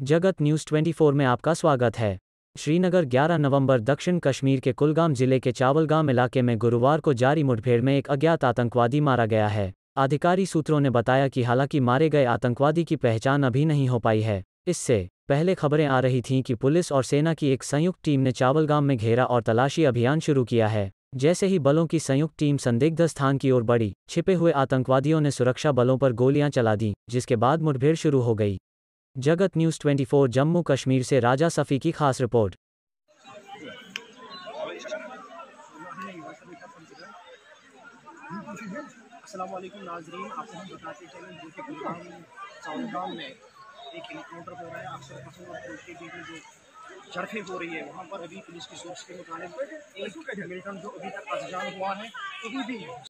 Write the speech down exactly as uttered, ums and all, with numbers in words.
जगत न्यूज़ चौबीस में आपका स्वागत है। श्रीनगर ग्यारह नवंबर दक्षिण कश्मीर के कुलगाम जिले के चावलगाम इलाके में गुरुवार को जारी मुठभेड़ में एक अज्ञात आतंकवादी मारा गया है। आधिकारिक सूत्रों ने बताया कि हालांकि मारे गए आतंकवादी की पहचान अभी नहीं हो पाई है। इससे पहले खबरें आ रही थीं कि पुलिस और सेना की एक संयुक्त टीम ने चावलगाम में घेरा और तलाशी अभियान शुरू किया है। जैसे ही बलों की संयुक्त टीम संदिग्ध स्थान की ओर बढ़ी, छिपे हुए आतंकवादियों ने सुरक्षा बलों पर गोलियां चला दी, जिसके बाद मुठभेड़ शुरू हो गई। जगत न्यूज़ चौबीस जम्मू कश्मीर से राजा सफ़ी की खास रिपोर्ट। अस्सलाम वालेकुम नाज़रीन, आपको हम बताते चलें जो कि कुलगाम चावलगाम में एक एनकाउंटर हो रहा है। अक्सर पसंद और पुलिस के बीच में जो झड़पें हो रही है, वहाँ पर अभी पुलिस की सोर्स के मुताबिक एक मिलिटेंट जो अभी तक अधजान हुआ है, अभी भी